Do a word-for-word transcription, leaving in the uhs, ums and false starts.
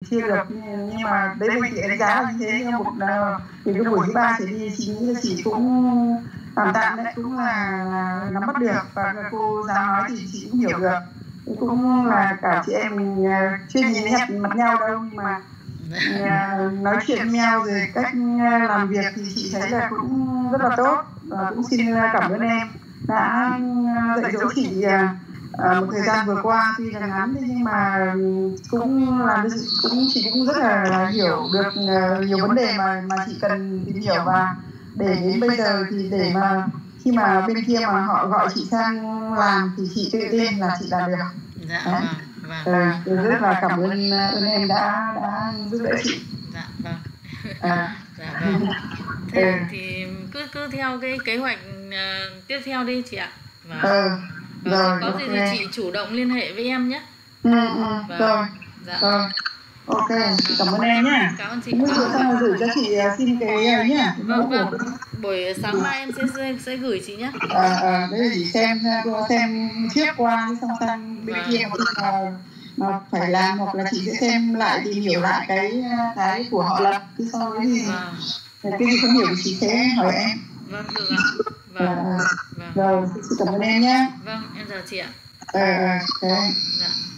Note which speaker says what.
Speaker 1: chưa được, nhưng mà đấy mình chỉ đánh giá là như thế. Nhưng một thì cái buổi thứ ba thì đi chị nghĩ là chị cũng tạm tạm đấy, cũng là, là nắm bắt được, và cô giáo nói thì chị cũng hiểu được. Cũng là cả chị em mình chưa nhìn nhặt mặt nhau đâu, nhưng mà nói chuyện với nhau rồi cách làm việc thì chị thấy là cũng rất là tốt. Và cũng xin cảm ơn em đã dạy dỗ chị một thời gian vừa qua, tuy là ngắn nhưng mà cũng làm cho chị cũng chị cũng rất là hiểu được nhiều vấn đề mà mà chị cần tìm hiểu. Và để đến bây giờ thì để mà khi mà bên kia mà họ gọi chị sang làm thì chị tự tin là chị làm được.
Speaker 2: Dạ vâng, vâng.
Speaker 1: Ừ, rất là cảm ơn, ơn em đã đã giúp đỡ chị.
Speaker 2: Dạ vâng.
Speaker 1: À.
Speaker 2: Dạ vâng. Thế ừ. thì cứ cứ theo cái kế hoạch uh, tiếp theo đi chị ạ. Vâng.
Speaker 1: Ừ.
Speaker 2: Vâng.
Speaker 1: Rồi,
Speaker 2: Có
Speaker 1: okay.
Speaker 2: gì thì chị chủ động liên hệ với em nhé.
Speaker 1: Ừ, ừ.
Speaker 2: Vâng.
Speaker 1: Rồi.
Speaker 2: Dạ.
Speaker 1: Rồi. Ok, cảm ơn em nhé.
Speaker 2: Cảm ơn chị.
Speaker 1: Bây giờ xong rồi gửi cho chị xin cái ấy nhé.
Speaker 2: Vâng, vâng. Buổi sáng mai em sẽ sẽ gửi chị nhé.
Speaker 1: À, à, đấy là chị xem xem trước qua xong sang bên kia một mà, mà phải làm, hoặc là chị sẽ xem lại tìm hiểu lại cái cái của họ lập, cứ sau đấy thì vâng. Cái gì không hiểu thì chị sẽ hỏi em.
Speaker 2: Vâng, được ạ. Vâng.
Speaker 1: À,
Speaker 2: vâng.
Speaker 1: Rồi, xin cảm ơn em nhé.
Speaker 2: Vâng, em chào chị ạ.
Speaker 1: À, à, okay.
Speaker 2: Dạ.